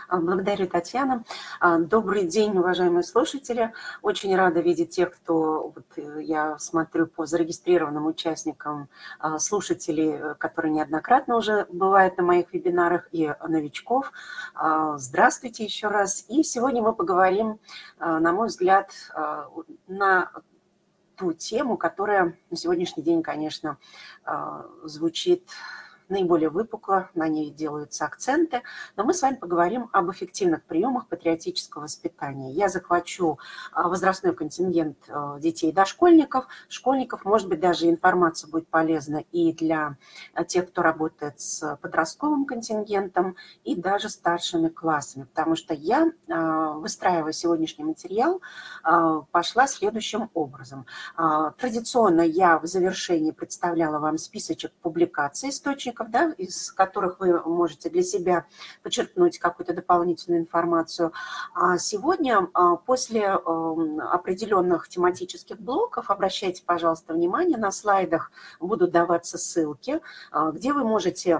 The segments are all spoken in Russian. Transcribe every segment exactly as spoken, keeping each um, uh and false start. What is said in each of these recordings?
А, Благодарю, Татьяна. А, Добрый день, уважаемые слушатели. Очень рада видеть тех, кто, вот, э, я смотрю по зарегистрированным участникам, а, слушателей, э, которые неоднократно уже бывают на моих вебинарах, и новичков. А, Здравствуйте еще раз. И сегодня мы поговорим, а, на мой взгляд, а, на ту тему, которая на сегодняшний день, конечно, а, звучит наиболее выпукло, на ней делаются акценты, но мы с вами поговорим об эффективных приемах патриотического воспитания. Я захвачу а, возрастной контингент а, детей и дошкольников, школьников, может быть, даже информация будет полезна и для а, тех, кто работает с подростковым контингентом, и даже старшими классами, потому что я, а, выстраивая сегодняшний материал, а, пошла следующим образом. А, Традиционно я в завершении представляла вам списочек публикаций, источников, да, из которых вы можете для себя подчеркнуть какую-то дополнительную информацию. А сегодня, а, после эм, определенных тематических блоков, обращайте, пожалуйста, внимание, на слайдах будут даваться ссылки, а, где вы можете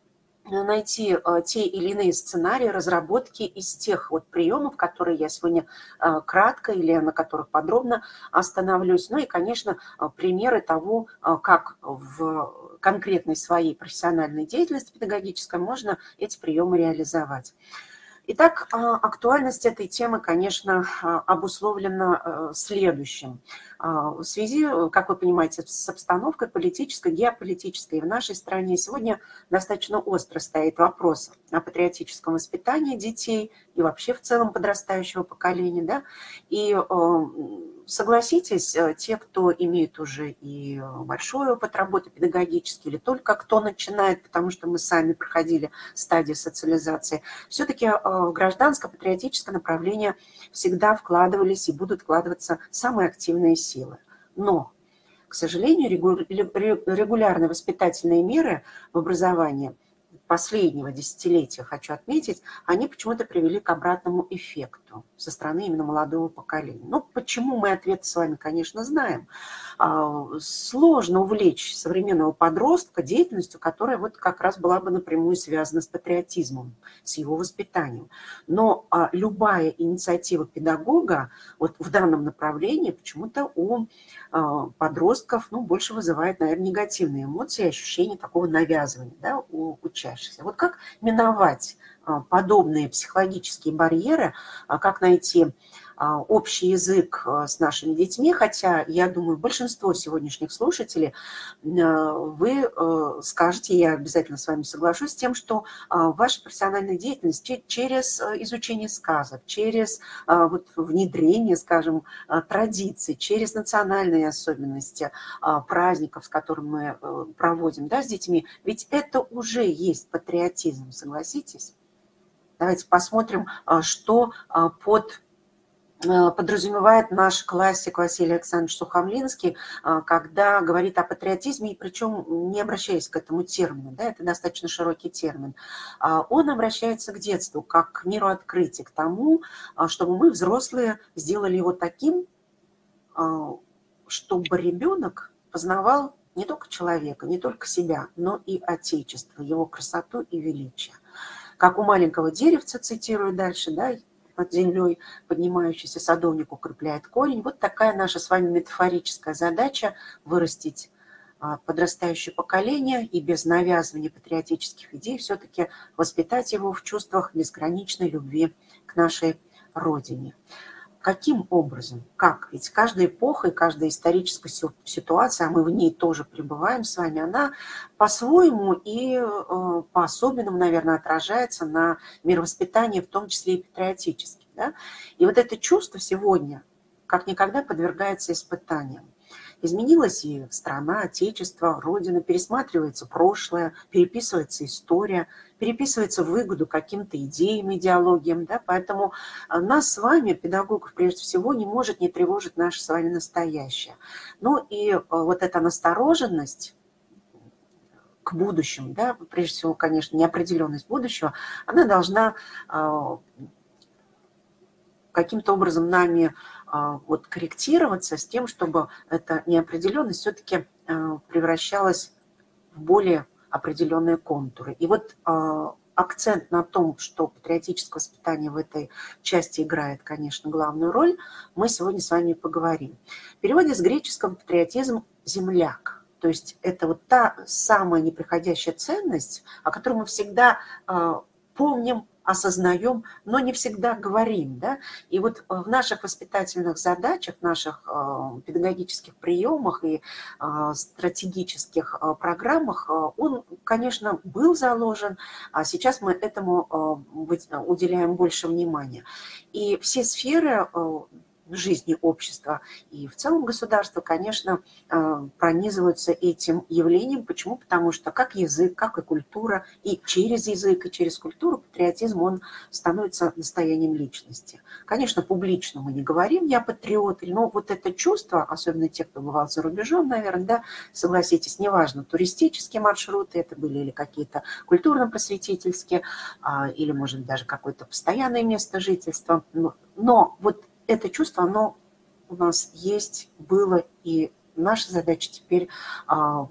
найти а, те или иные сценарии разработки из тех вот приемов, которые я сегодня а, кратко или на которых подробно остановлюсь. Ну и, конечно, а, примеры того, а, как в конкретной своей профессиональной деятельности педагогической можно эти приемы реализовать. Итак, а, актуальность этой темы, конечно, а, обусловлена а, следующим. А, В связи, как вы понимаете, с обстановкой политической, геополитической в нашей стране сегодня достаточно остро стоит вопрос о патриотическом воспитании детей и вообще в целом подрастающего поколения. Да? И а, согласитесь, те, кто имеет уже и большой опыт работы педагогический, или только кто начинает, потому что мы сами проходили стадии социализации, все-таки в гражданско-патриотическое направление всегда вкладывались и будут вкладываться самые активные силы. Но, к сожалению, регулярные воспитательные меры в образовании последнего десятилетия, хочу отметить, они почему-то привели к обратному эффекту со стороны именно молодого поколения. Ну, почему, мы ответ с вами, конечно, знаем. Сложно увлечь современного подростка деятельностью, которая вот как раз была бы напрямую связана с патриотизмом, с его воспитанием. Но любая инициатива педагога вот в данном направлении почему-то у подростков, ну, больше вызывает, наверное, негативные эмоции, ощущение такого навязывания, да, у учащихся. Вот как миновать подобные психологические барьеры, как найти общий язык с нашими детьми, хотя, я думаю, большинство сегодняшних слушателей, вы скажете, я обязательно с вами соглашусь, с тем, что ваша профессиональная деятельность через изучение сказок, через вот внедрение, скажем, традиций, через национальные особенности праздников, с которыми мы проводим, да, с детьми, ведь это уже есть патриотизм, согласитесь? Давайте посмотрим, что под подразумевает наш классик Василий Александрович Сухомлинский, когда говорит о патриотизме, и причем не обращаясь к этому термину, да, это достаточно широкий термин. Он обращается к детству, как к миру открытия, к тому, чтобы мы, взрослые, сделали его таким, чтобы ребенок познавал не только человека, не только себя, но и Отечество, его красоту и величие. Как у маленького деревца, цитирую дальше, да, под землей поднимающийся садовник укрепляет корень. Вот такая наша с вами метафорическая задача – вырастить подрастающее поколение и без навязывания патриотических идей все-таки воспитать его в чувствах безграничной любви к нашей Родине. Каким образом? Как? Ведь каждая эпоха и каждая историческая ситуация, а мы в ней тоже пребываем с вами, она по-своему и по-особенному, наверное, отражается на мировоспитании, в том числе и патриотически. Да? И вот это чувство сегодня как никогда подвергается испытаниям. Изменилась и страна, отечество, родина, пересматривается прошлое, переписывается история, переписывается в выгоду каким-то идеям, идеологиям. Да? Поэтому нас с вами, педагогов, прежде всего, не может не тревожить наше с вами настоящее. Ну и вот эта настороженность к будущему, да, прежде всего, конечно, неопределенность будущего, она должна каким-то образом нами вот корректироваться с тем, чтобы эта неопределенность все-таки превращалась в более определенные контуры. И вот акцент на том, что патриотическое воспитание в этой части играет, конечно, главную роль, мы сегодня с вами поговорим. В переводе с греческого патриотизм – земляк. То есть это вот та самая неприходящая ценность, о которой мы всегда э, помним, осознаем, но не всегда говорим. Да? И вот в наших воспитательных задачах, в наших э, педагогических приемах и э, стратегических э, программах э, он, конечно, был заложен, а сейчас мы этому э, уделяем больше внимания. И все сферы э, жизни общества и в целом государства, конечно, пронизываются этим явлением. Почему? Потому что как язык, как и культура, и через язык, и через культуру патриотизм, он становится достоянием личности. Конечно, публично мы не говорим «я патриот», но вот это чувство, особенно те, кто бывал за рубежом, наверное, да, согласитесь, неважно, туристические маршруты это были или какие-то культурно-просветительские, или, может, даже какое-то постоянное место жительства, но вот это чувство, оно у нас есть, было, и наша задача теперь а,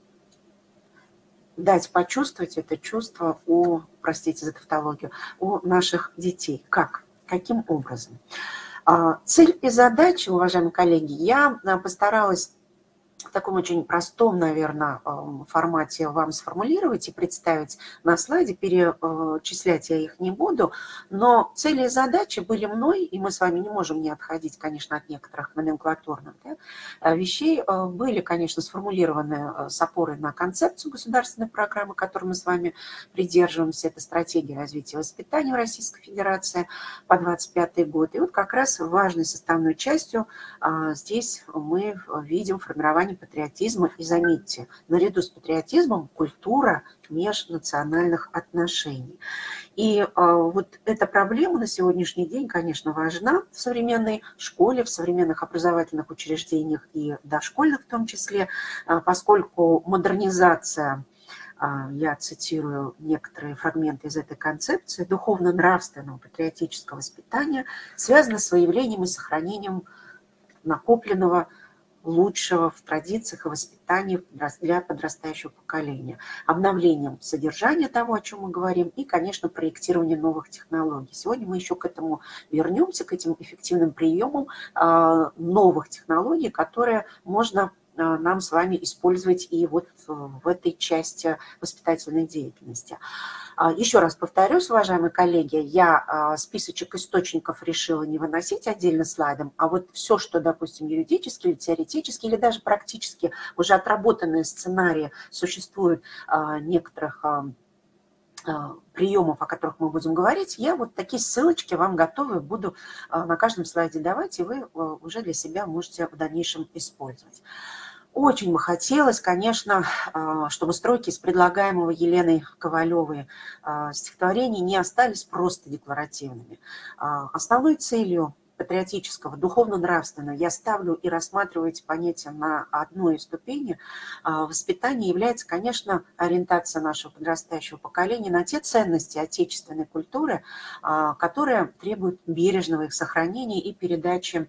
дать почувствовать это чувство у, простите за тавтологию, у наших детей. Как? Каким образом? А, цель и задача, уважаемые коллеги, я постаралась в таком очень простом, наверное, формате вам сформулировать и представить на слайде, перечислять я их не буду, но цели и задачи были мной, и мы с вами не можем не отходить, конечно, от некоторых номенклатурных, да, вещей, были, конечно, сформулированы с опорой на концепцию государственной программы, которой мы с вами придерживаемся, это стратегия развития воспитания в Российской Федерации по двадцать пятый год. И вот как раз важной составной частью здесь мы видим формирование патриотизма. И заметьте, наряду с патриотизмом культура межнациональных отношений. И э, вот эта проблема на сегодняшний день, конечно, важна в современной школе, в современных образовательных учреждениях и дошкольных в том числе, э, поскольку модернизация, э, я цитирую некоторые фрагменты из этой концепции, духовно-нравственного патриотического воспитания связана с выявлением и сохранением накопленного лучшего в традициях и воспитании для подрастающего поколения, обновлением содержания того, о чем мы говорим, и, конечно, проектирование новых технологий. Сегодня мы еще к этому вернемся, к этим эффективным приемам новых технологий, которые можно нам с вами использовать и вот в этой части воспитательной деятельности. Еще раз повторюсь, уважаемые коллеги, я списочек источников решила не выносить отдельно слайдом, а вот все, что, допустим, юридически или теоретически, или даже практически уже отработанные сценарии существуют некоторых приемов, о которых мы будем говорить, я вот такие ссылочки вам готовы буду на каждом слайде давать, и вы уже для себя можете в дальнейшем использовать. Очень бы хотелось, конечно, чтобы строки из предлагаемого Еленой Ковалевой стихотворений не остались просто декларативными. Основной целью патриотического, духовно-нравственного я ставлю и рассматриваю эти понятия на одной ступени воспитания является, конечно, ориентация нашего подрастающего поколения на те ценности отечественной культуры, которые требуют бережного их сохранения и передачи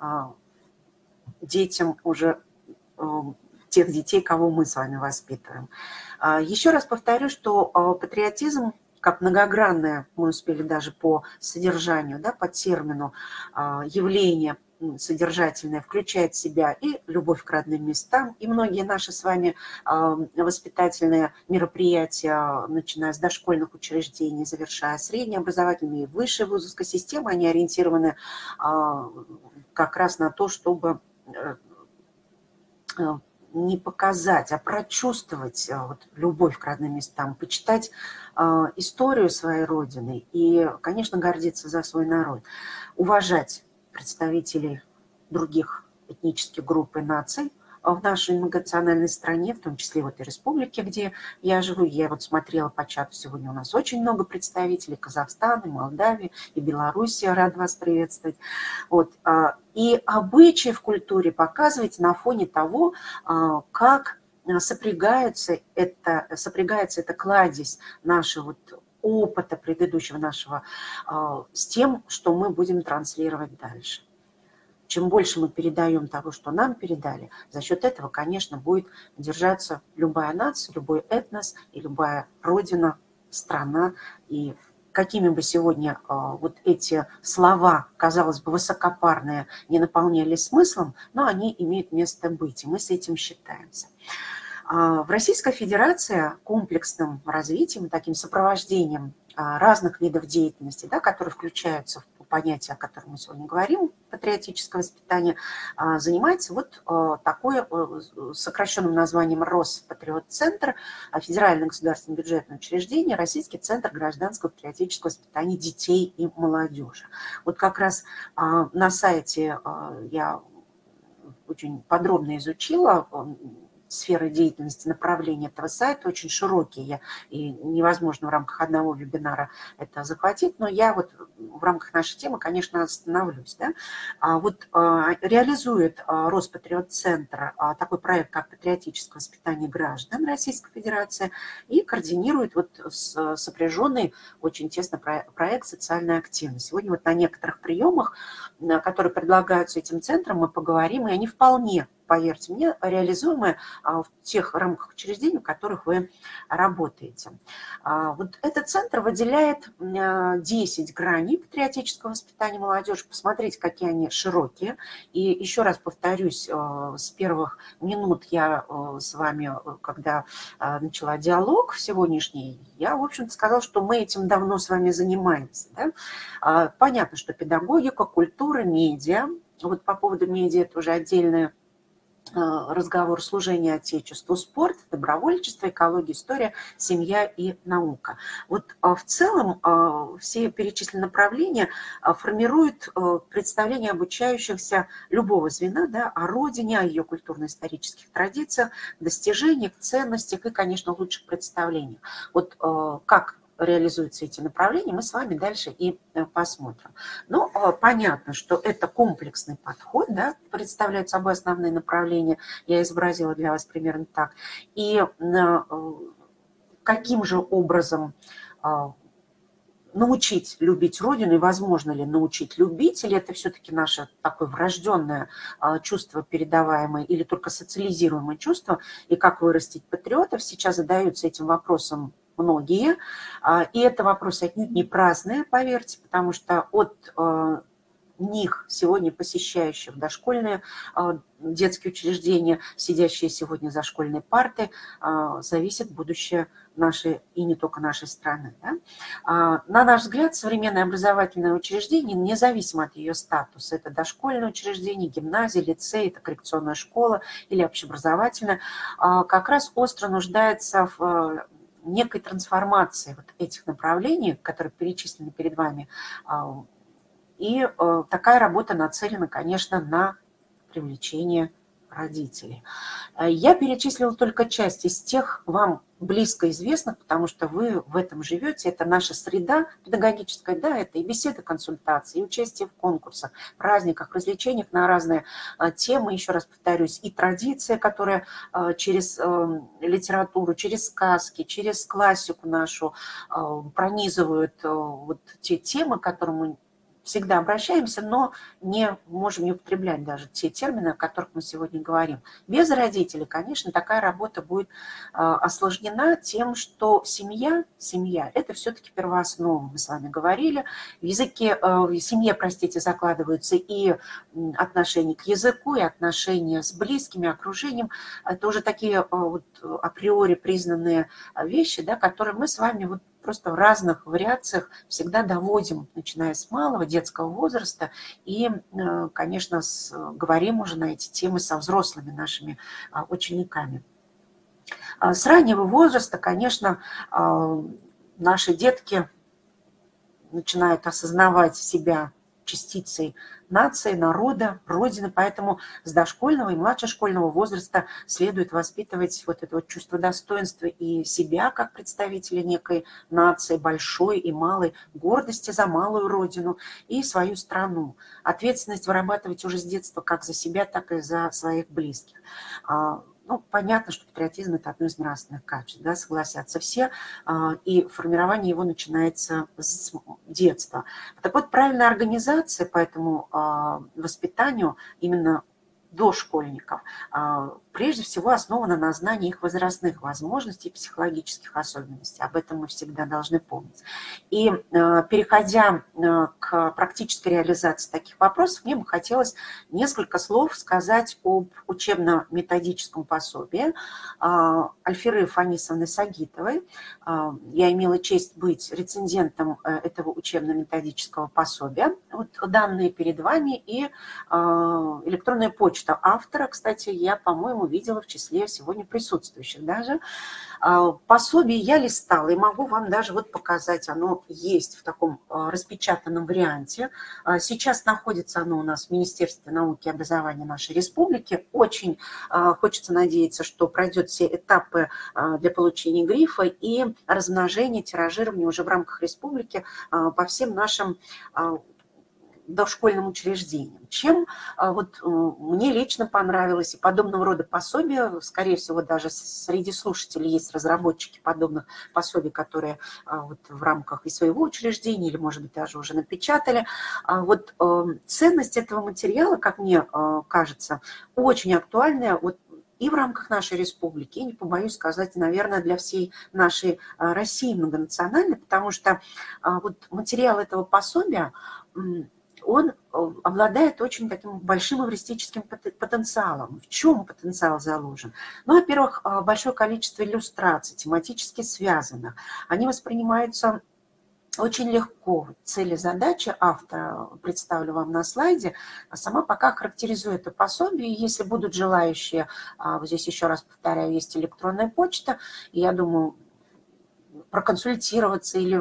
детям уже тех детей, кого мы с вами воспитываем. Еще раз повторю, что патриотизм как многогранное, мы успели даже по содержанию, да, по термину явление содержательное, включает в себя и любовь к родным местам, и многие наши с вами воспитательные мероприятия, начиная с дошкольных учреждений, завершая среднеобразовательные и высшие вузовской системы, они ориентированы как раз на то, чтобы не показать, а прочувствовать вот, любовь к родным местам, почитать э, историю своей Родины и, конечно, гордиться за свой народ, уважать представителей других этнических групп и наций в нашей многонациональной стране, в том числе вот и республике, где я живу. Я вот смотрела по чату, сегодня у нас очень много представителей Казахстана, и Молдавии, и Беларуси, рад вас приветствовать. Вот. И обычаи в культуре показывать на фоне того, как сопрягается это, сопрягается эта кладезь нашего вот опыта предыдущего нашего с тем, что мы будем транслировать дальше. Чем больше мы передаем того, что нам передали, за счет этого, конечно, будет держаться любая нация, любой этнос и любая родина страна, и какими бы сегодня вот эти слова, казалось бы, высокопарные, не наполнялись смыслом, но они имеют место быть, и мы с этим считаемся. В Российской Федерации комплексным развитием, таким сопровождением разных видов деятельности, да, которые включаются в понятие, о котором мы сегодня говорим, патриотическое воспитание, занимается вот такое сокращенным названием Роспатриотцентр, федеральное государственное бюджетное учреждение, Российский центр гражданского патриотического воспитания детей и молодежи. Вот как раз на сайте я очень подробно изучила сферы деятельности, направления этого сайта очень широкие, и невозможно в рамках одного вебинара это захватить, но я вот в рамках нашей темы, конечно, остановлюсь. Да? А вот а, реализует а, Роспатриотцентр а, такой проект, как патриотическое воспитание граждан Российской Федерации, и координирует вот с, сопряженный очень тесно про, проект социальной активности. Сегодня вот на некоторых приемах, которые предлагаются этим центром, мы поговорим, и они вполне, поверьте мне, реализуемые в тех рамках учреждений, в которых вы работаете. Вот этот центр выделяет десять граней патриотического воспитания молодежи. Посмотрите, какие они широкие. И еще раз повторюсь, с первых минут я с вами, когда начала диалог сегодняшний, я, в общем-то, сказала, что мы этим давно с вами занимаемся. Да? Понятно, что педагогика, культура, медиа. Вот по поводу медиа это уже отдельная разговор: служение Отечеству, спорт, добровольчество, экология, история, семья и наука. Вот в целом все перечисленные направления формируют представление обучающихся любого звена, да, о родине, о ее культурно-исторических традициях, достижениях, ценностях и, конечно, лучших представлениях. Вот как реализуются эти направления, мы с вами дальше и посмотрим. Ну, понятно, что это комплексный подход, да, представляет собой основные направления. Я изобразила для вас примерно так. И каким же образом научить любить Родину, и возможно ли научить любить, или это все-таки наше такое врожденное чувство передаваемое, или только социализируемое чувство, и как вырастить патриотов, сейчас задаются этим вопросом многие. И это вопросы отнюдь не праздные, поверьте, потому что от них, сегодня посещающих дошкольные детские учреждения, сидящие сегодня за школьной партой, зависит будущее нашей, и не только нашей страны. Да? На наш взгляд, современное образовательное учреждение, независимо от ее статуса, это дошкольное учреждение, гимназия, лицей, это коррекционная школа или общеобразовательная, как раз остро нуждается в некой трансформации вот этих направлений, которые перечислены перед вами. И такая работа нацелена, конечно, на привлечение родителей. Я перечислила только часть из тех вам близко известных, потому что вы в этом живете. Это наша среда педагогическая, да, это и беседы, консультации, и участие в конкурсах, праздниках, развлечениях на разные темы, еще раз повторюсь, и традиция, которая через литературу, через сказки, через классику нашу пронизывают вот те темы, к которым мы всегда обращаемся, но не можем не употреблять даже те термины, о которых мы сегодня говорим. Без родителей, конечно, такая работа будет осложнена тем, что семья, семья – это все-таки первооснова, мы с вами говорили. В языке, в семье, простите, закладываются и отношения к языку, и отношения с близкими, окружением. Это уже такие вот априори признанные вещи, да, которые мы с вами вот просто в разных вариациях всегда доводим, начиная с малого детского возраста, и, конечно, с, говорим уже на эти темы со взрослыми нашими учениками. С раннего возраста, конечно, наши детки начинают осознавать себя частицей нации, народа, Родины, поэтому с дошкольного и младшешкольного возраста следует воспитывать вот это вот чувство достоинства и себя как представителя некой нации, большой и малой, гордости за малую Родину и свою страну. Ответственность вырабатывать уже с детства как за себя, так и за своих близких. Ну, понятно, что патриотизм – это одно из нравственных качеств, да, согласятся все, и формирование его начинается с детства. Так вот, правильная организация по этому воспитанию именно дошкольников прежде всего основана на знании их возрастных возможностей и психологических особенностей. Об этом мы всегда должны помнить. И переходя к практической реализации таких вопросов, мне бы хотелось несколько слов сказать об учебно-методическом пособии Альфиры Фанисовны Сагитовой. Я имела честь быть рецензентом этого учебно-методического пособия. Вот данные перед вами и электронная почта автора. Кстати, я, по-моему, видела в числе сегодня присутствующих даже. Пособие я листала и могу вам даже вот показать. Оно есть в таком распечатанном варианте. Сейчас находится оно у нас в Министерстве науки и образования нашей республики. Очень хочется надеяться, что пройдет все этапы для получения грифа и размножения, тиражирования уже в рамках республики по всем нашим дошкольным учреждениям. Чем вот мне лично понравилось и подобного рода пособия, скорее всего, даже среди слушателей есть разработчики подобных пособий, которые вот в рамках и своего учреждения, или, может быть, даже уже напечатали. Вот ценность этого материала, как мне кажется, очень актуальная вот и в рамках нашей республики, и, не побоюсь сказать, наверное, для всей нашей России многонациональной, потому что вот материал этого пособия, он обладает очень таким большим эвристическим потенциалом. В чем потенциал заложен? Ну, во-первых, большое количество иллюстраций, тематически связанных. Они воспринимаются очень легко. Цели, задачи автора представлю вам на слайде, а сама пока характеризую это пособие. Если будут желающие, вот здесь еще раз повторяю, есть электронная почта, и я думаю, проконсультироваться или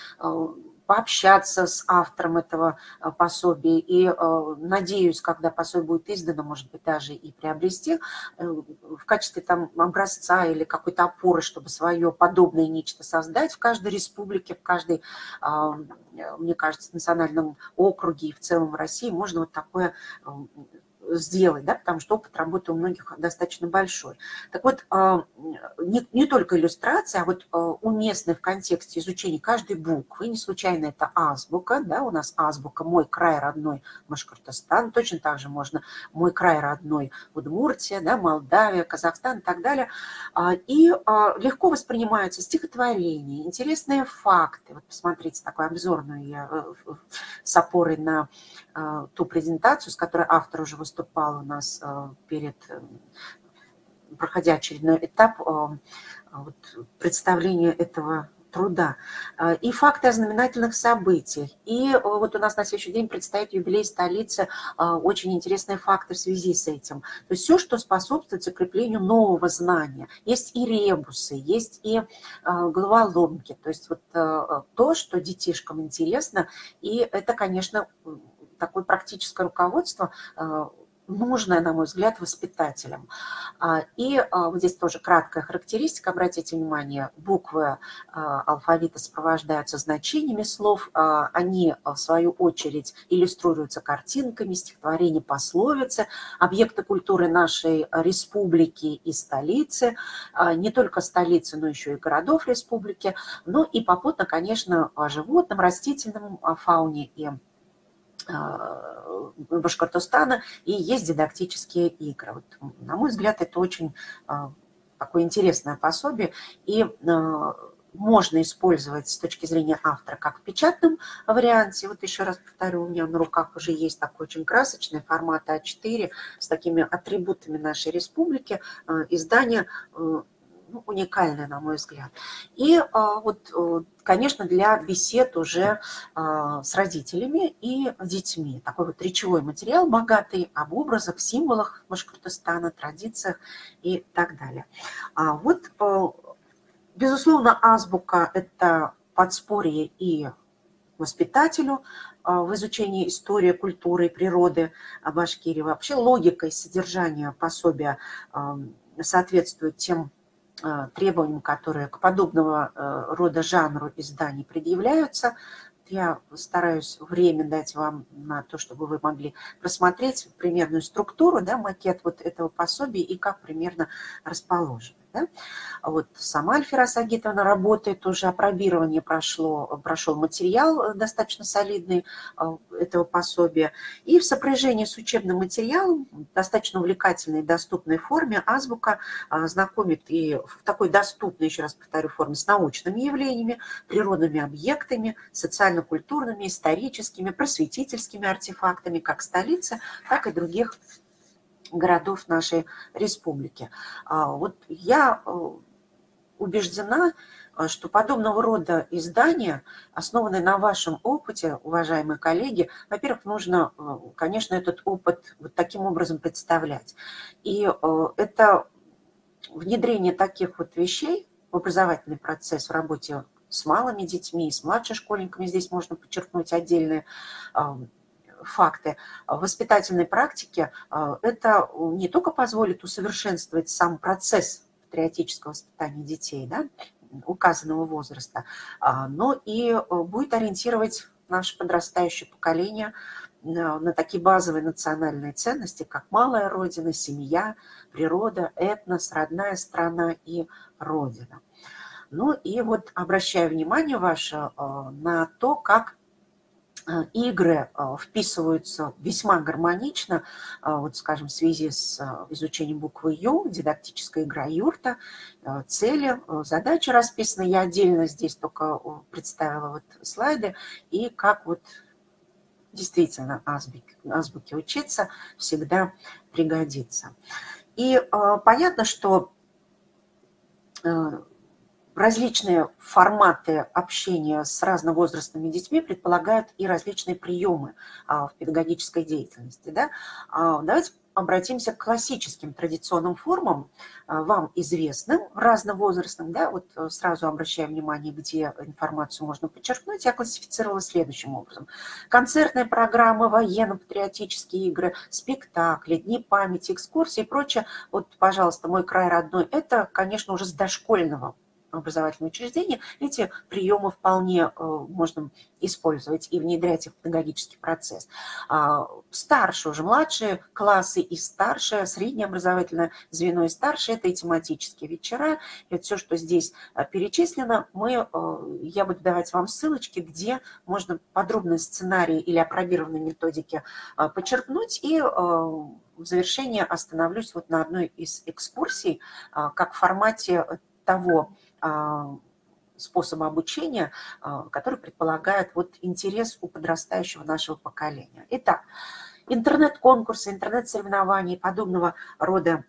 пообщаться с автором этого пособия. И надеюсь, когда пособие будет издано, может быть, даже и приобрести в качестве там образца или какой-то опоры, чтобы свое подобное нечто создать в каждой республике, в каждой, мне кажется, национальном округе и в целом в России можно вот такое сделать, да, потому что опыт работы у многих достаточно большой. Так вот, не, не только иллюстрация, а вот уместная в контексте изучения каждой буквы, не случайно это азбука, да, у нас азбука «Мой край родной» Башкортостан, точно так же можно «Мой край родной» Удмуртия, да, Молдавия, Казахстан и так далее. И легко воспринимаются стихотворения, интересные факты. Вот посмотрите, такой обзорную я с опорой на ту презентацию, с которой автор уже выступал у нас перед, проходя очередной этап вот, представления этого труда. И факты о знаменательных событиях. И вот у нас на следующий день предстоит юбилей столицы, очень интересные факты в связи с этим. То есть все, что способствует закреплению нового знания. Есть и ребусы, есть и головоломки. То есть вот то, что детишкам интересно. И это, конечно, такое практическое руководство, нужное, на мой взгляд, воспитателям. И вот здесь тоже краткая характеристика. Обратите внимание, буквы алфавита сопровождаются значениями слов. Они, в свою очередь, иллюстрируются картинками, стихотворения, пословицы, объекты культуры нашей республики и столицы. Не только столицы, но еще и городов республики. Ну и попутно, конечно, о животном, растительном фауне и Башкортостана, и есть дидактические игры. Вот, на мой взгляд, это очень такое интересное пособие, и можно использовать с точки зрения автора как в печатном варианте. Вот еще раз повторю, у меня на руках уже есть такой очень красочный формат а четыре с такими атрибутами нашей республики. Издание ну, уникальное, на мой взгляд. И вот, конечно, для бесед уже с родителями и детьми. Такой вот речевой материал богатый об образах, символах Башкортостана, традициях и так далее. Вот, безусловно, азбука – это подспорье и воспитателю в изучении истории, культуры и природы Башкирии. Вообще логика и содержание пособия соответствует тем требованиям, которые к подобного рода жанру изданий предъявляются. Я стараюсь время дать вам на то, чтобы вы могли просмотреть примерную структуру, да, макет вот этого пособия и как примерно расположено. Да? Вот сама Альфира Сагитовна работает, уже апробирование прошло, прошел материал достаточно солидный этого пособия. И в сопряжении с учебным материалом, достаточно увлекательной и доступной форме, азбука знакомит и в такой доступной, еще раз повторю, форме с научными явлениями, природными объектами, социально-культурными, историческими, просветительскими артефактами как столицы, так и других городов нашей республики. Вот я убеждена, что подобного рода издания, основанные на вашем опыте, уважаемые коллеги, во-первых, нужно, конечно, этот опыт вот таким образом представлять. И это внедрение таких вот вещей в образовательный процесс в работе с малыми детьми, с младшими школьниками, здесь можно подчеркнуть отдельные факты воспитательной практики, это не только позволит усовершенствовать сам процесс патриотического воспитания детей, да, указанного возраста, но и будет ориентировать наше подрастающее поколение на такие базовые национальные ценности, как малая родина, семья, природа, этнос, родная страна и родина. Ну и вот обращаю внимание ваше на то, как игры вписываются весьма гармонично, вот, скажем, в связи с изучением буквы Ю, дидактическая игра юрта, цели, задачи расписаны. Я отдельно здесь только представила вот слайды, и как вот действительно азбуке, азбуке учиться всегда пригодится. И понятно, что различные форматы общения с разновозрастными детьми предполагают и различные приемы в педагогической деятельности. Да? Давайте обратимся к классическим традиционным формам, вам известным, разновозрастным. Да? Вот сразу обращаю внимание, где информацию можно подчеркнуть. Я классифицировала следующим образом. Концертные программы, военно-патриотические игры, спектакли, дни памяти, экскурсии и прочее. Вот, пожалуйста, мой край родной. Это, конечно, уже с дошкольного образовательные учреждения, эти приемы вполне можно использовать и внедрять их в педагогический процесс. Старше уже, младшие классы и старшее, среднее образовательное звено и старшее, это и тематические вечера. И вот все, что здесь перечислено, мы, я буду давать вам ссылочки, где можно подробные сценарии или апробированные методики подчеркнуть, и в завершение остановлюсь вот на одной из экскурсий, как в формате того способа обучения, который предполагает вот интерес у подрастающего нашего поколения. Итак, интернет-конкурсы, интернет-соревнования и подобного рода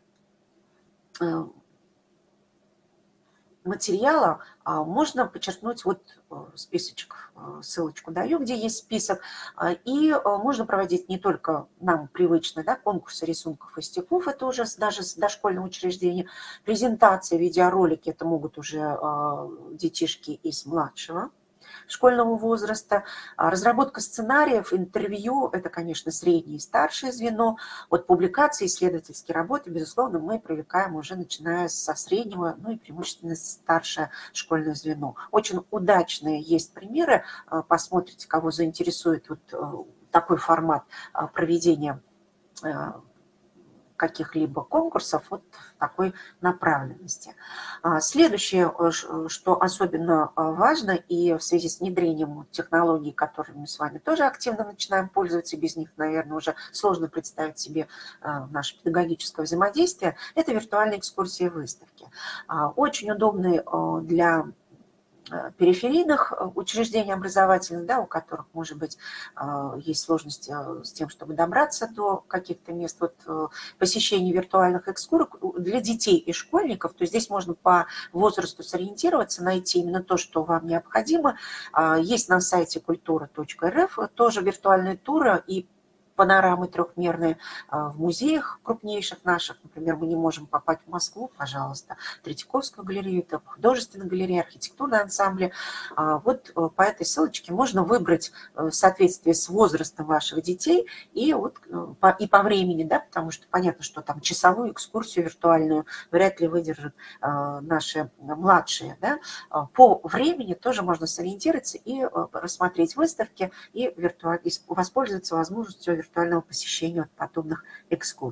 материала можно подчеркнуть, вот списочек, ссылочку даю, где есть список, и можно проводить не только нам привычные, да, конкурсы рисунков и стихов, это уже даже с дошкольного учреждения, презентации, видеоролики, это могут уже детишки из младшего школьного возраста, разработка сценариев, интервью, это, конечно, среднее и старшее звено, от публикации, исследовательские работы, безусловно, мы привлекаем уже начиная со среднего, ну и преимущественно старшее школьное звено. Очень удачные есть примеры, посмотрите, кого заинтересует вот такой формат проведения каких-либо конкурсов вот такой направленности. Следующее, что особенно важно, и в связи с внедрением технологий, которыми мы с вами тоже активно начинаем пользоваться, без них, наверное, уже сложно представить себе наше педагогическое взаимодействие, это виртуальные экскурсии и выставки. Очень удобные для периферийных учреждений образовательных, да, у которых, может быть, есть сложности с тем, чтобы добраться до каких-то мест, вот посещение виртуальных экскурсий для детей и школьников, то здесь можно по возрасту сориентироваться, найти именно то, что вам необходимо. Есть на сайте культура точка эр эф тоже виртуальные туры и панорамы трехмерные в музеях крупнейших наших. Например, мы не можем попасть в Москву, пожалуйста, Третьяковскую галерею, это художественная галерея, архитектурные ансамбли. Вот по этой ссылочке можно выбрать в соответствии с возрастом ваших детей и, вот, и по времени, да, потому что понятно, что там часовую экскурсию виртуальную вряд ли выдержат наши младшие. Да. По времени тоже можно сориентироваться и рассмотреть выставки и, виртуаль... и воспользоваться возможностью виртуального посещения подобных экскурсий.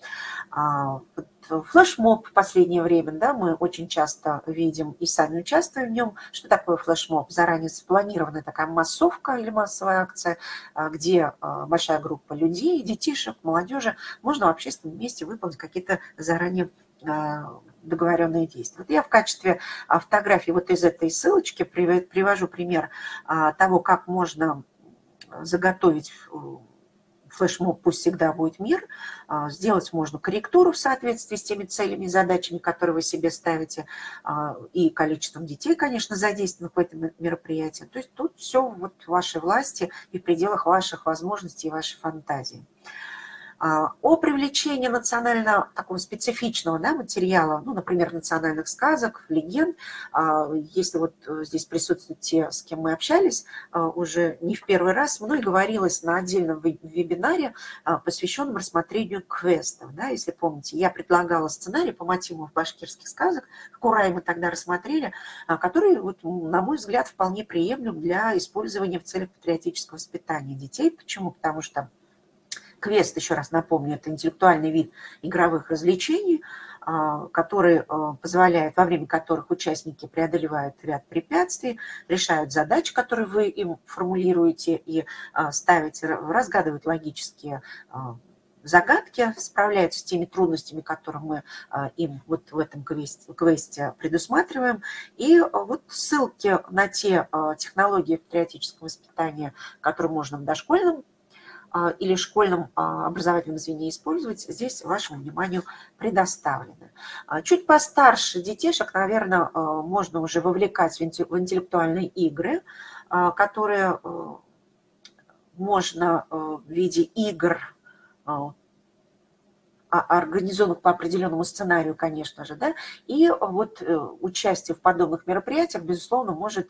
Вот флешмоб в последнее время, да, мы очень часто видим и сами участвуем в нем. Что такое флешмоб? Заранее спланированная такая массовка или массовая акция, где большая группа людей, детишек, молодежи, можно в общественном месте выполнить какие-то заранее договоренные действия. Вот я в качестве фотографии вот из этой ссылочки привожу пример того, как можно заготовить флешмоб «Пусть всегда будет мир». Сделать можно корректуру в соответствии с теми целями и задачами, которые вы себе ставите, и количеством детей, конечно, задействованных в этом мероприятии. То есть тут все вот в вашей власти и в пределах ваших возможностей и вашей фантазии. О привлечении национально такого специфичного, да, материала, ну, например, национальных сказок, легенд. Если вот здесь присутствуют те, с кем мы общались уже не в первый раз, мной говорилось на отдельном вебинаре, посвященном рассмотрению квестов. Да, если помните, я предлагала сценарий по мотивам башкирских сказок, Курай мы тогда рассмотрели, который, вот, на мой взгляд, вполне приемлем для использования в целях патриотического воспитания детей. Почему? Потому что квест, еще раз напомню, это интеллектуальный вид игровых развлечений, который позволяет, во время которых участники преодолевают ряд препятствий, решают задачи, которые вы им формулируете и ставите, разгадывают логические загадки, справляются с теми трудностями, которые мы им вот в этом квесте, квесте предусматриваем. И вот ссылки на те технологии патриотического воспитания, которые можно в дошкольном или школьном образовательном звене использовать, здесь вашему вниманию предоставлены. Чуть постарше детишек, наверное, можно уже вовлекать в интеллектуальные игры, которые можно в виде игр, организованных по определенному сценарию, конечно же, да, и вот участие в подобных мероприятиях, безусловно, может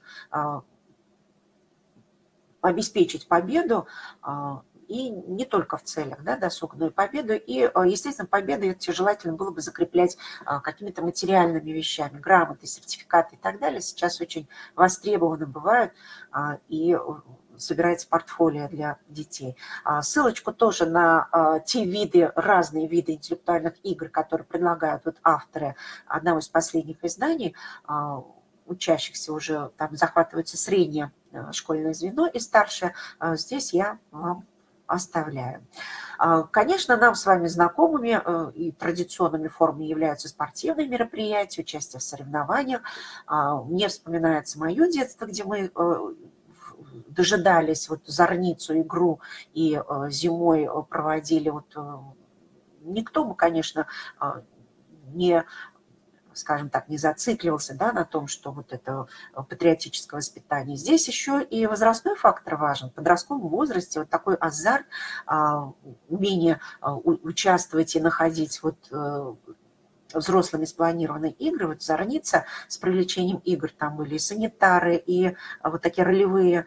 обеспечить победу, и не только в целях, да, досуга, но и победу. И, естественно, победу эти желательно было бы закреплять какими-то материальными вещами, грамоты, сертификаты и так далее. Сейчас очень востребованы бывают и собирается портфолио для детей. Ссылочку тоже на те виды, разные виды интеллектуальных игр, которые предлагают вот авторы одного из последних изданий, учащихся уже там захватывается среднее школьное звено и старшее. Здесь я вам оставляю. Конечно, нам с вами знакомыми и традиционными формами являются спортивные мероприятия, участие в соревнованиях. Мне вспоминается мое детство, где мы дожидались вот зорницу, игру, и зимой проводили вот... Никто бы, конечно, не... скажем так, не зацикливался, да, на том, что вот это патриотическое воспитание. Здесь еще и возрастной фактор важен. В подростковом возрасте вот такой азарт, умение участвовать и находить вот взрослыми спланированные игры, вот зорница с привлечением игр, там были и санитары, и вот такие ролевые,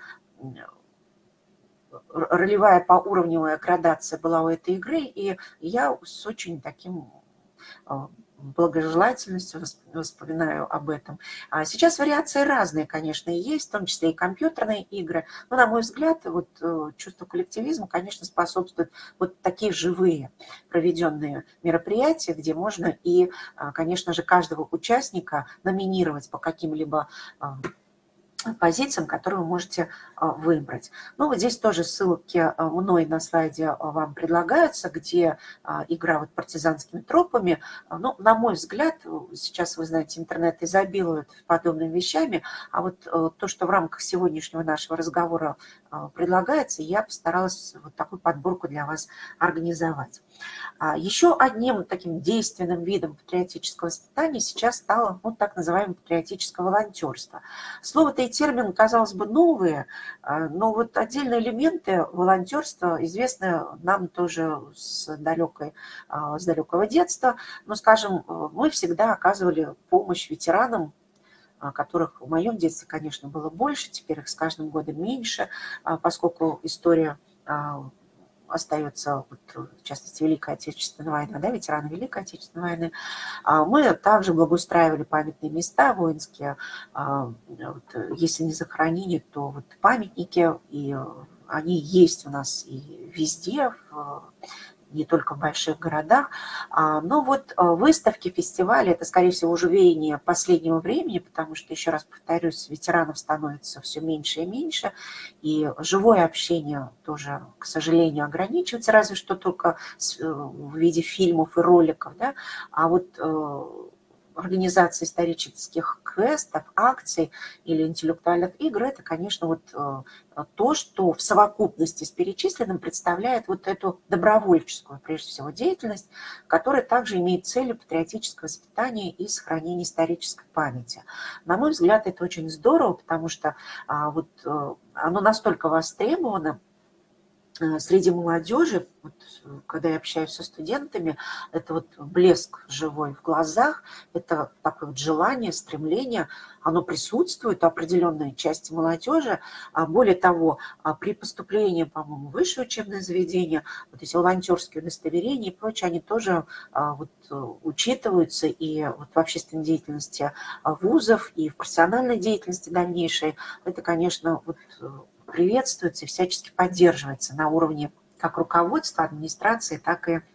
ролевая поуровневая градация была у этой игры, и я с очень таким благожелательностью вспоминаю об этом. Сейчас вариации разные, конечно, и есть, в том числе и компьютерные игры, но, на мой взгляд, вот чувство коллективизма, конечно, способствует вот такие живые проведенные мероприятия, где можно и, конечно же, каждого участника номинировать по каким-либо позициям, которые вы можете выбрать. Ну, вот здесь тоже ссылки мной на слайде вам предлагаются, где игра вот партизанскими тропами. Ну, на мой взгляд, сейчас, вы знаете, интернет изобилует подобными вещами, а вот то, что в рамках сегодняшнего нашего разговора предлагается, я постаралась вот такую подборку для вас организовать. Еще одним таким действенным видом патриотического воспитания сейчас стало ну, так называемое патриотическое волонтерство. Слово-то и термин, казалось бы, новые, но вот отдельные элементы волонтерства известны нам тоже с, далекой, с далекого детства. Но, скажем, мы всегда оказывали помощь ветеранам, которых в моем детстве, конечно, было больше, теперь их с каждым годом меньше, поскольку история остается, вот, в частности, Великая Отечественная война, да, ветераны Великой Отечественной войны. Мы также благоустраивали памятные места воинские. Вот, если не захоронили, то вот памятники, и они есть у нас и везде, в не только в больших городах. Но вот выставки, фестивали – это, скорее всего, уже веяние последнего времени, потому что, еще раз повторюсь, ветеранов становится все меньше и меньше, и живое общение тоже, к сожалению, ограничивается, разве что только в виде фильмов и роликов, да? А вот организация исторических квестов, акций или интеллектуальных игр – это, конечно, вот то, что в совокупности с перечисленным представляет вот эту добровольческую, прежде всего, деятельность, которая также имеет целью патриотического воспитания и сохранения исторической памяти. На мой взгляд, это очень здорово, потому что вот оно настолько востребовано среди молодежи, вот, когда я общаюсь со студентами, это вот блеск живой в глазах, это такое вот желание, стремление, оно присутствует у определенной части молодежи. Более того, при поступлении, по-моему, в высшее учебное заведение, вот эти волонтерские удостоверения и прочее, они тоже вот учитываются и вот в общественной деятельности вузов, и в профессиональной деятельности дальнейшей. Это, конечно, вот приветствуется и всячески поддерживается на уровне как руководства, администрации, так и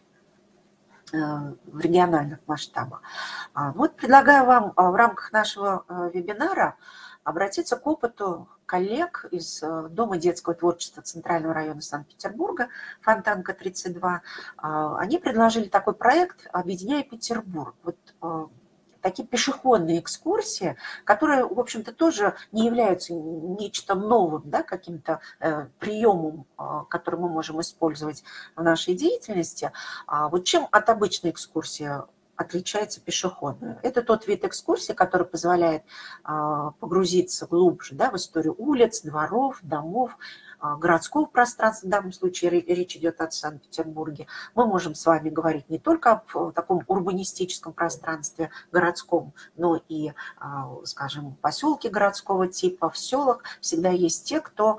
в региональных масштабах. Вот предлагаю вам в рамках нашего вебинара обратиться к опыту коллег из Дома детского творчества Центрального района Санкт-Петербурга, Фонтанка тридцать два. Они предложили такой проект «Объединяя Петербург». Вот такие пешеходные экскурсии, которые, в общем-то, тоже не являются нечто новым, да, каким-то э, приемом, э, который мы можем использовать в нашей деятельности. А вот чем от обычной экскурсии отличается пешеходная? Это тот вид экскурсии, который позволяет э, погрузиться глубже, да, в историю улиц, дворов, домов, городского пространства, в данном случае речь идет о Санкт-Петербурге. Мы можем с вами говорить не только о таком урбанистическом пространстве городском, но и, скажем, поселке городского типа, в селах всегда есть те, кто,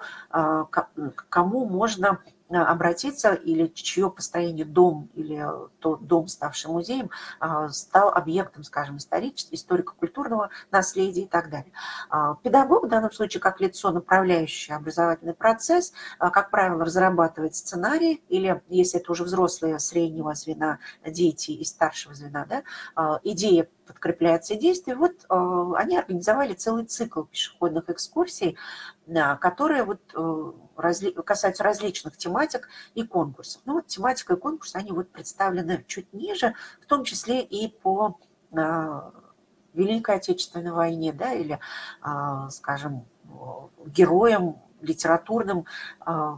кому можно обратиться, или чье построение дом или тот дом, ставший музеем, стал объектом, скажем, исторического, историко-культурного наследия и так далее. Педагог в данном случае как лицо, направляющее образовательный процесс, как правило, разрабатывает сценарий, или если это уже взрослые среднего звена, дети из старшего звена, да, идея подкрепляется действием. Вот э, они организовали целый цикл пешеходных экскурсий, да, которые вот, э, разли, касаются различных тематик и конкурсов. Ну вот тематика и конкурс, они вот представлены чуть ниже, в том числе и по э, Великой Отечественной войне, да, или, э, скажем, героям литературным, э,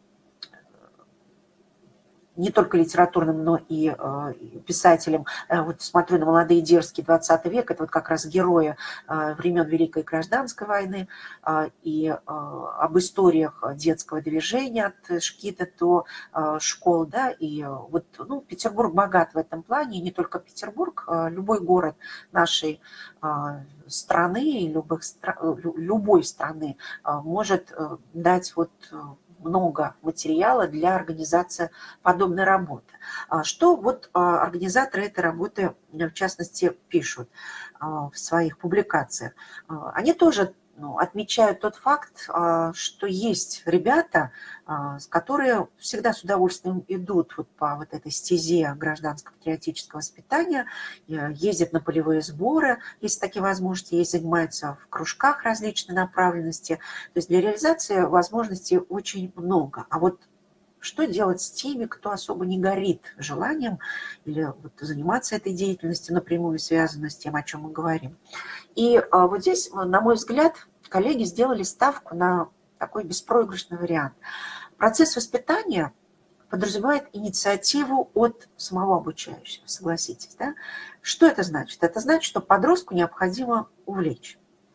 не только литературным, но и э, писателям. Вот смотрю на «Молодые дерзкие двадцатый век», это вот как раз герои э, времен Великой Гражданской войны, э, и э, об историях детского движения от Шкита до э, школ, да, и вот, ну, Петербург богат в этом плане, и не только Петербург, э, любой город нашей э, страны, любых, любой страны э, может э, дать вот много материала для организации подобной работы. Что вот организаторы этой работы, в частности, пишут в своих публикациях? Они тоже, ну, отмечают тот факт, что есть ребята, которые всегда с удовольствием идут вот по вот этой стезе гражданско-патриотического воспитания, ездят на полевые сборы, если такие возможности есть, занимаются в кружках различной направленности. То есть для реализации возможностей очень много. А вот что делать с теми, кто особо не горит желанием или вот заниматься этой деятельностью, напрямую связанной с тем, о чем мы говорим? И вот здесь, на мой взгляд, коллеги сделали ставку на такой беспроигрышный вариант. Процесс воспитания подразумевает инициативу от самого обучающего, согласитесь, да? Что это значит? Это значит, что подростку необходимо увлечь.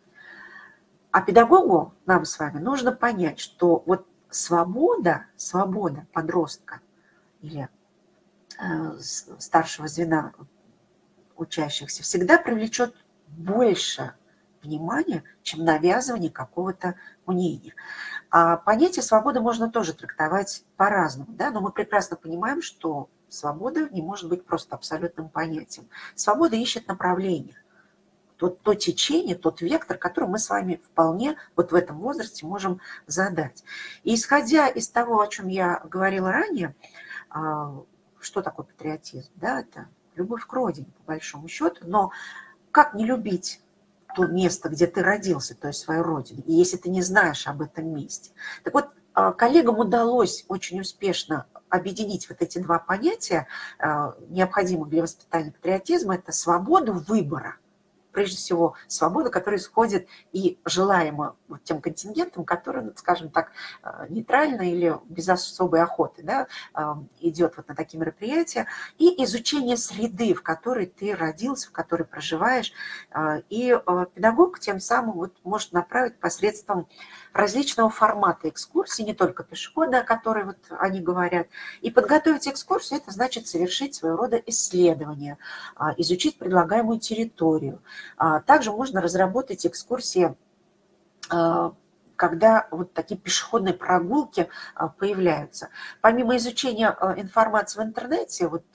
А педагогу, нам с вами, нужно понять, что вот свобода, свобода подростка или э, старшего звена учащихся всегда привлечет больше внимания, чем навязывание какого-то мнения. А понятие свободы можно тоже трактовать по-разному, да? Но мы прекрасно понимаем, что свобода не может быть просто абсолютным понятием. Свобода ищет направление. То, то течение, тот вектор, который мы с вами вполне вот в этом возрасте можем задать. И исходя из того, о чем я говорила ранее, что такое патриотизм? Да, это любовь к родине, по большому счету, но как не любить то место, где ты родился, то есть свою родину, и если ты не знаешь об этом месте. Так вот, коллегам удалось очень успешно объединить вот эти два понятия, необходимых для воспитания патриотизма, это свободу выбора. Прежде всего, свобода, которая исходит и желаема вот тем контингентам, которые, скажем так, нейтрально или без особой охоты, да, идет вот на такие мероприятия, и изучение среды, в которой ты родился, в которой проживаешь. И педагог тем самым вот может направить посредством различного формата экскурсии, не только пешехода, о которой вот они говорят. И подготовить экскурсию – это значит совершить своего рода исследование, изучить предлагаемую территорию. Также можно разработать экскурсии, когда вот такие пешеходные прогулки появляются. Помимо изучения информации в интернете, вот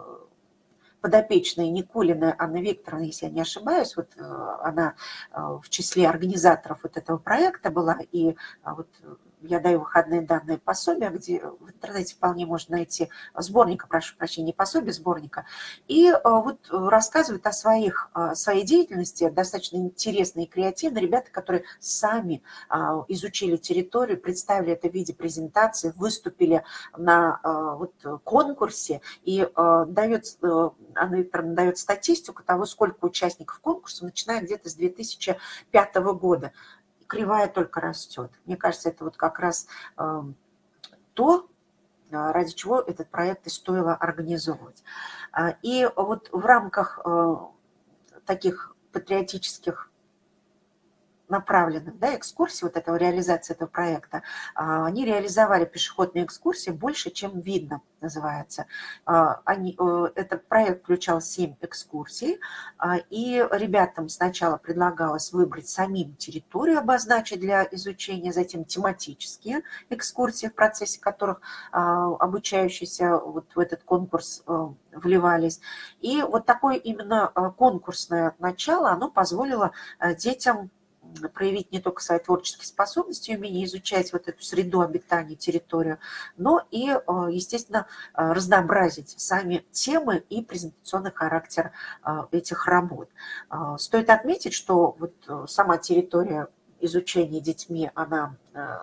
подопечная Никулина Анна Викторовна, если я не ошибаюсь, вот она в числе организаторов вот этого проекта была, и вот я даю выходные данные пособия, где в интернете вполне можно найти сборника, прошу прощения, не пособие, сборника, и вот рассказывают о своих, о своей деятельности, достаточно интересно и креативно, ребята, которые сами изучили территорию, представили это в виде презентации, выступили на вот конкурсе, и дает, Анна Викторовна дает статистику того, сколько участников конкурса, начиная где-то с две тысячи пятого года. Кривая только растет. Мне кажется, это вот как раз э, то, ради чего этот проект и стоило организовывать. И вот в рамках э, таких патриотических направленных, да, экскурсий, вот этого реализации этого проекта, они реализовали пешеходные экскурсии больше, чем видно, называется. Они, этот проект включал семь экскурсий, и ребятам сначала предлагалось выбрать самим территорию, обозначить для изучения, затем тематические экскурсии, в процессе которых обучающиеся вот в этот конкурс вливались. И вот такое именно конкурсное начало, оно позволило детям проявить не только свои творческие способности, умение изучать вот эту среду обитания, территорию, но и, естественно, разнообразить сами темы и презентационный характер этих работ. Стоит отметить, что вот сама территория изучения детьми, она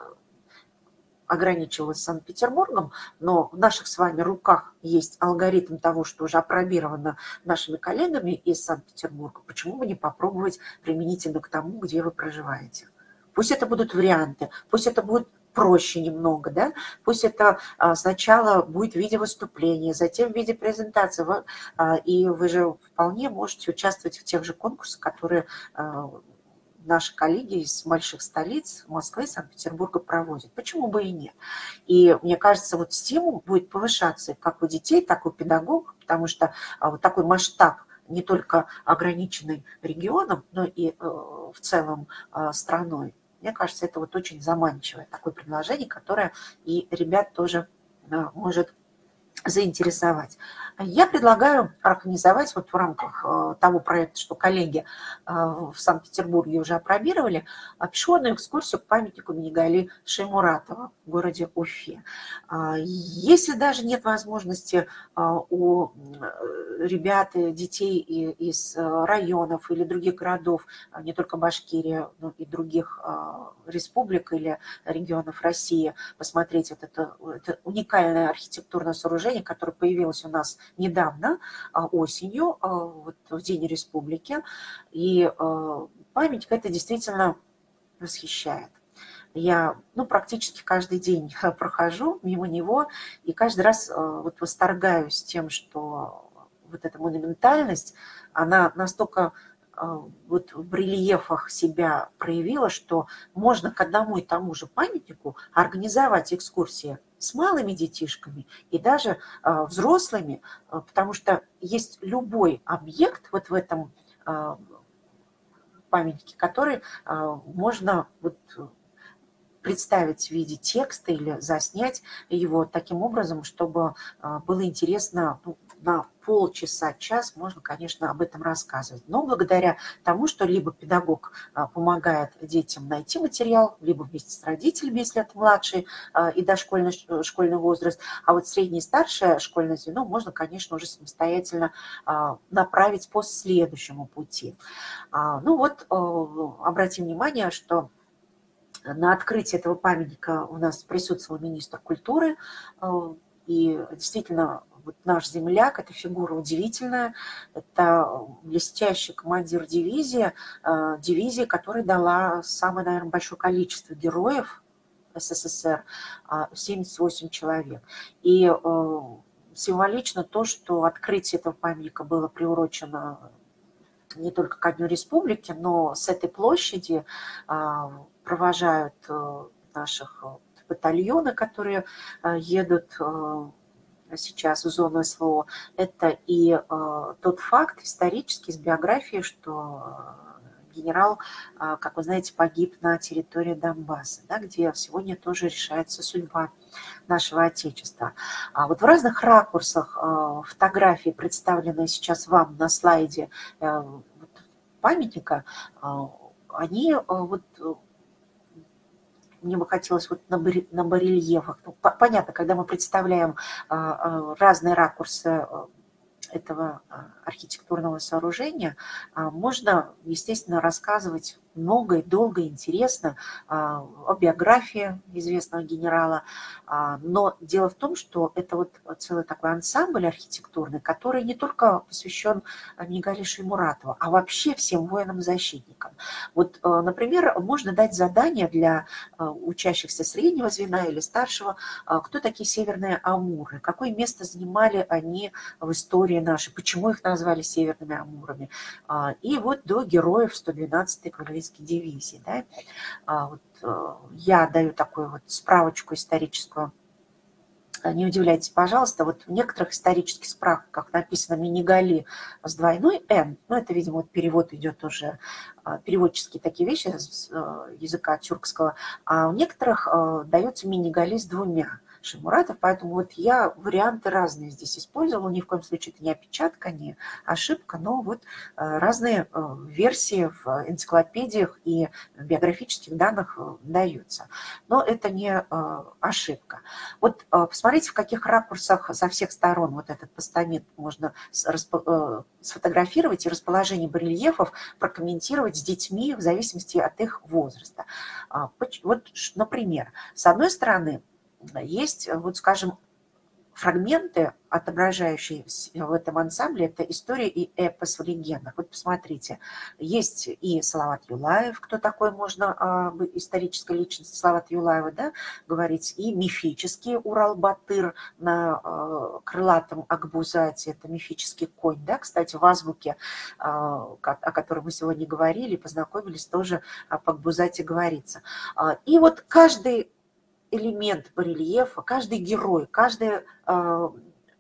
ограничивалась Санкт-Петербургом, но в наших с вами руках есть алгоритм того, что уже опробировано нашими коллегами из Санкт-Петербурга. Почему бы не попробовать применительно к тому, где вы проживаете? Пусть это будут варианты, пусть это будет проще немного, да? Пусть это сначала будет в виде выступления, затем в виде презентации, и вы же вполне можете участвовать в тех же конкурсах, которые наши коллеги из больших столиц Москвы и Санкт-Петербурга проводят. Почему бы и нет? И мне кажется, вот стимул будет повышаться как у детей, так и у педагогов, потому что вот такой масштаб не только ограниченный регионом, но и в целом страной. Мне кажется, это вот очень заманчивое такое предложение, которое и ребят тоже может заинтересовать. Я предлагаю организовать вот в рамках того проекта, что коллеги в Санкт-Петербурге уже опробировали, пешеходную экскурсию к памятнику Минигали Шаймуратова в городе Уфе. Если даже нет возможности у ребят, детей из районов или других городов, не только Башкирии, но и других республик или регионов России, посмотреть вот это, это уникальное архитектурное сооружение, которое появилось у нас недавно, осенью, вот в День Республики. И памятник это действительно восхищает. Я ну, практически каждый день прохожу мимо него и каждый раз вот восторгаюсь тем, что вот эта монументальность, она настолько вот в рельефах себя проявила, что можно к одному и тому же памятнику организовать экскурсии с малыми детишками и даже взрослыми, потому что есть любой объект вот в этом памятнике, который можно вот представить в виде текста или заснять его таким образом, чтобы было интересно, ну, на полчаса, час можно, конечно, об этом рассказывать. Но благодаря тому, что либо педагог помогает детям найти материал, либо вместе с родителями, если это младший и дошкольный школьный возраст, а вот среднее и старшее школьное звено можно, конечно, уже самостоятельно направить по следующему пути. Ну вот, обратим внимание, что на открытии этого памятника у нас присутствовал министр культуры, и действительно вот наш земляк – это фигура удивительная, это блестящий командир дивизии, дивизии, которая дала самое, наверное, большое количество героев СССР, семьдесят восемь человек. И символично то, что открытие этого памятника было приурочено не только ко Дню Республики, но с этой площади провожают наших батальоны, которые едут сейчас в зону СВО. Это и тот факт исторический, из биографии, что генерал, как вы знаете, погиб на территории Донбасса, да, где сегодня тоже решается судьба нашего Отечества. А вот в разных ракурсах фотографии, представленные сейчас вам на слайде памятника, они вот... Мне бы хотелось вот на барельефах. Ну, понятно, когда мы представляем разные ракурсы этого архитектурного сооружения, можно, естественно, рассказывать много и долго, интересно о биографии известного генерала. Но дело в том, что это вот целый такой ансамбль архитектурный, который не только посвящен Мигале Шаймуратову, а вообще всем воинам-защитникам. Вот, например, можно дать задание для учащихся среднего звена или старшего, кто такие северные амуры, какое место занимали они в истории нашей, почему их назвали северными амурами. И вот до героев сто двенадцатой кавалерийской дивизии. Да? Вот я даю такую вот справочку историческую. Не удивляйтесь, пожалуйста, вот в некоторых исторических справках написано Минигали с двойной «н», ну, это, видимо, вот перевод идет уже, переводческие такие вещи с языка тюркского, а у некоторых дается Минигали с двумя Шаймуратов, поэтому вот я варианты разные здесь использовала, ни в коем случае это не опечатка, не ошибка, но вот разные версии в энциклопедиях и биографических данных даются. Но это не ошибка. Вот посмотрите, в каких ракурсах со всех сторон вот этот постамент можно сфотографировать и расположение барельефов прокомментировать с детьми в зависимости от их возраста. Вот, например, с одной стороны, есть, вот скажем, фрагменты, отображающие в этом ансамбле, это история и эпос в легендах. Вот посмотрите, есть и Салават Юлаев, кто такой, можно об исторической личности Салавата Юлаева, да, говорить, и мифический Урал-Батыр на э, крылатом Акбузате, это мифический конь, да, кстати, в азбуке, э, о которой мы сегодня говорили, познакомились, тоже об Акбузате говорится. И вот каждый элемент барельефа, каждый герой, каждый э,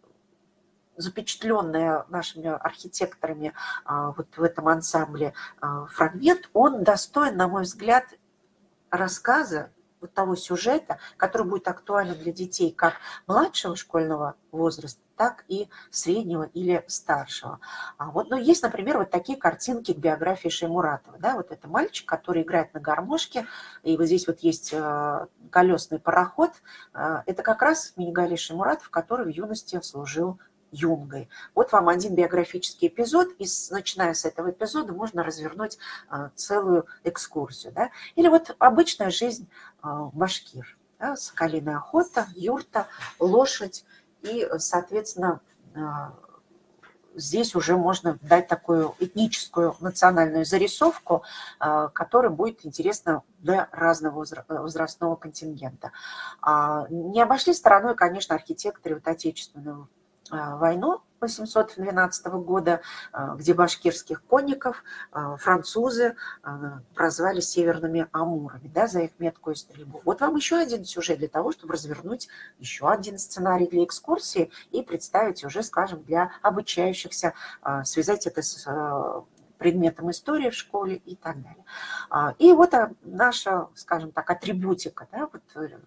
запечатленный нашими архитекторами э, вот в этом ансамбле э, фрагмент, он достоин, на мой взгляд, рассказа, вот того сюжета, который будет актуален для детей как младшего школьного возраста, так и среднего или старшего. А вот, ну, есть, например, вот такие картинки к биографии Шаймуратова. Да? Вот это мальчик, который играет на гармошке, и вот здесь вот есть э, колесный пароход. Э, это как раз Минигали Шаймуратов, который в юности служил юнгой. Вот вам один биографический эпизод, и с, начиная с этого эпизода можно развернуть э, целую экскурсию. Да? Или вот обычная жизнь э, башкир. Да? Соколиная охота, юрта, лошадь. И, соответственно, э, здесь уже можно дать такую этническую национальную зарисовку, э, которая будет интересна для разного возрастного контингента. А не обошли стороной, конечно, архитекторы вот отечественную войну восемьсот двенадцатого года, где башкирских конников французы прозвали северными амурами, да, за их меткую стрельбу. Вот вам еще один сюжет для того, чтобы развернуть еще один сценарий для экскурсии и представить уже, скажем, для обучающихся, связать это с предметом истории в школе и так далее. И вот наша, скажем так, атрибутика, да, вот,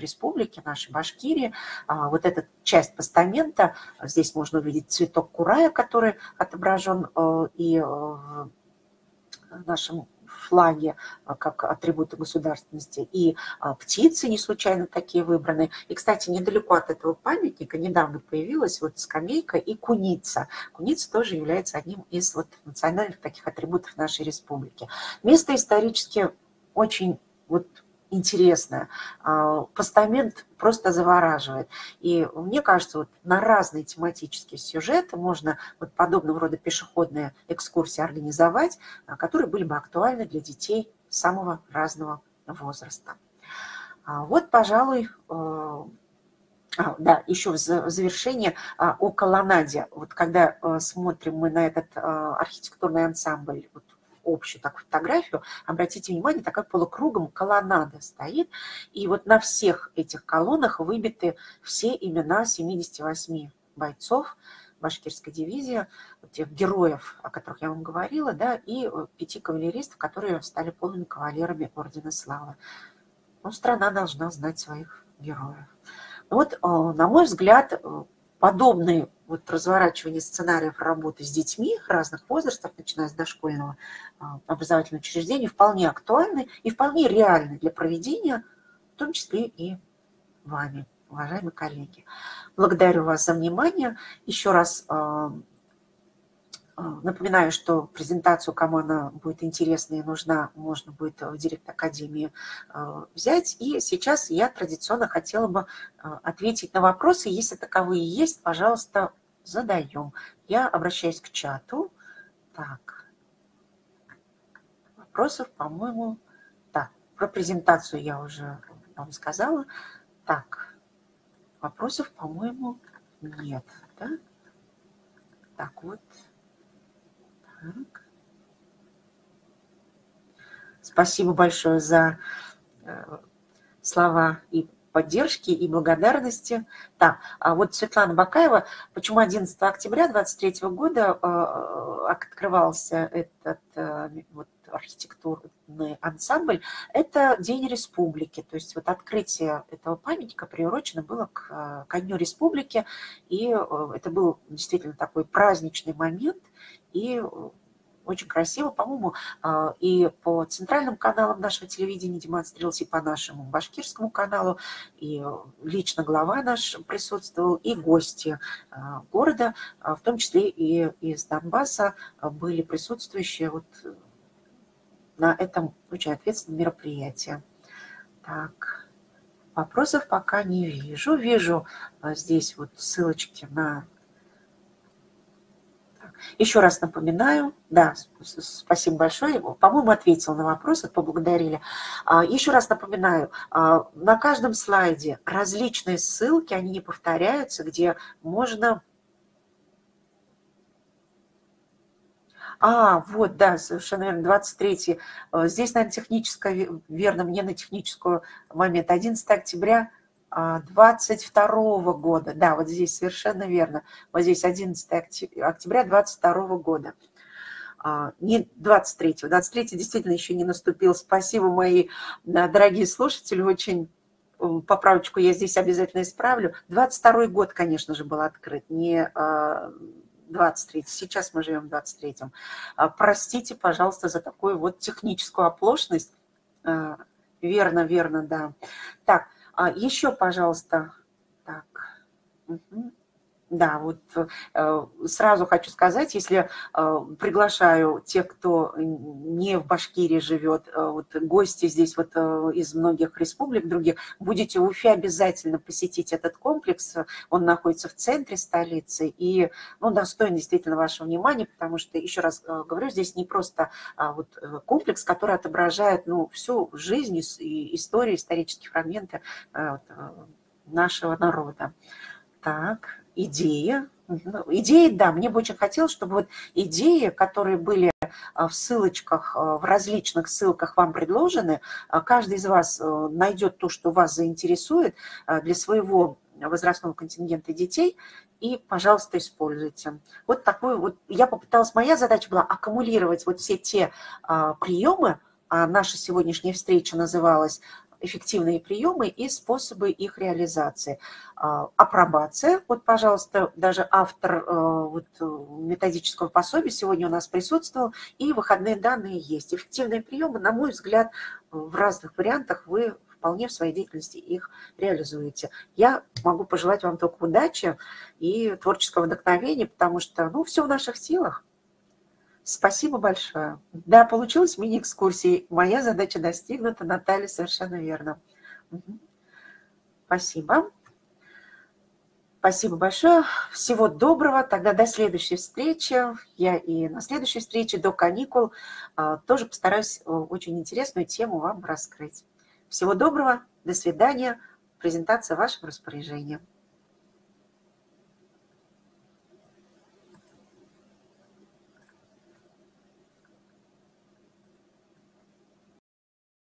республики, нашей Башкирии. Вот эта часть постамента, здесь можно увидеть цветок курая, который отображен и в нашем флаге как атрибуты государственности, и птицы не случайно такие выбраны. И, кстати, недалеко от этого памятника недавно появилась вот скамейка и куница. Куница тоже является одним из вот национальных таких атрибутов нашей республики. Место исторически очень вот интересное. Постамент просто завораживает. И мне кажется, вот на разные тематические сюжеты можно вот подобного рода пешеходные экскурсии организовать, которые были бы актуальны для детей самого разного возраста. Вот, пожалуй, а, да, еще в завершение о колоннаде. Вот когда смотрим мы на этот архитектурный ансамбль, вот, общую такую фотографию, обратите внимание, такая полукругом колоннада стоит, и вот на всех этих колоннах выбиты все имена семидесяти восьми бойцов башкирской дивизии, тех героев, о которых я вам говорила, да, и пяти кавалеристов, которые стали полными кавалерами Ордена Славы. Ну, страна должна знать своих героев. Вот, на мой взгляд, подобные вот разворачивание сценариев работы с детьми разных возрастов, начиная с дошкольного образовательного учреждения, вполне актуальны и вполне реальны для проведения, в том числе и вами, уважаемые коллеги. Благодарю вас за внимание. Еще раз напоминаю, что презентацию, кому она будет интересна и нужна, можно будет в Директ Академии взять. И сейчас я традиционно хотела бы ответить на вопросы. Если таковые есть, пожалуйста, задаем. Я обращаюсь к чату. Так. Вопросов, по-моему... Так, про презентацию я уже вам сказала. Так, вопросов, по-моему, нет. Да? Так, вот... Так. Спасибо большое за слова и поддержки, и благодарности. Да, а вот Светлана Бакаева, почему одиннадцатого октября две тысячи двадцать третьего года открывался этот вот архитектурный ансамбль, это День Республики. То есть вот открытие этого памятника приурочено было к ко Дню Республики, и это был действительно такой праздничный момент, и очень красиво, по-моему, и по центральным каналам нашего телевидения демонстрировалось, и по нашему башкирскому каналу, и лично глава наш присутствовал, и гости города, в том числе и из Донбасса, были присутствующие вот на этом очень ответственном мероприятии. Так, вопросов пока не вижу. Вижу здесь вот ссылочки на... Еще раз напоминаю, да, спасибо большое, по-моему, ответил на вопросы, поблагодарили. Еще раз напоминаю, на каждом слайде различные ссылки, они не повторяются, где можно... А, вот, да, совершенно верно, двадцать третий. Здесь, наверное, техническое, верно, мне на техническую момент, одиннадцатого октября двадцать второго года. Да, вот здесь совершенно верно. Вот здесь одиннадцатого октября двадцать второго года. Не двадцать третьего. двадцать третий действительно еще не наступил. Спасибо, мои дорогие слушатели. Очень поправочку я здесь обязательно исправлю. двадцать второй год, конечно же, был открыт, не двадцать третий. Сейчас мы живем в двадцать третьем. Простите, пожалуйста, за такую вот техническую оплошность. Верно, верно, да. Так, еще, пожалуйста. Так. Угу. Да, вот сразу хочу сказать, если приглашаю тех, кто не в Башкирии живет, вот гости здесь вот из многих республик других, будете в Уфе, обязательно посетить этот комплекс. Он находится в центре столицы и, ну, достоин действительно вашего внимания, потому что, еще раз говорю, здесь не просто вот комплекс, который отображает, ну, всю жизнь и историю, исторические фрагменты нашего народа. Так. Идея. Идеи, да, мне бы очень хотелось, чтобы вот идеи, которые были в ссылочках, в различных ссылках вам предложены, каждый из вас найдет то, что вас заинтересует для своего возрастного контингента детей, и, пожалуйста, используйте. Вот такой вот, я попыталась, моя задача была аккумулировать вот все те приемы, а наша сегодняшняя встреча называлась эффективные приемы и способы их реализации. Апробация, вот, пожалуйста, даже автор вот, методического пособия сегодня у нас присутствовал, и выходные данные есть. Эффективные приемы, на мой взгляд, в разных вариантах вы вполне в своей деятельности их реализуете. Я могу пожелать вам только удачи и творческого вдохновения, потому что, ну, все в наших силах. Спасибо большое. Да, получилась мини-экскурсия. Моя задача достигнута, Наталья, совершенно верно. Угу. Спасибо. Спасибо большое. Всего доброго. Тогда до следующей встречи. Я и на следующей встрече до каникул тоже постараюсь очень интересную тему вам раскрыть. Всего доброго. До свидания. Презентация в вашем распоряжении.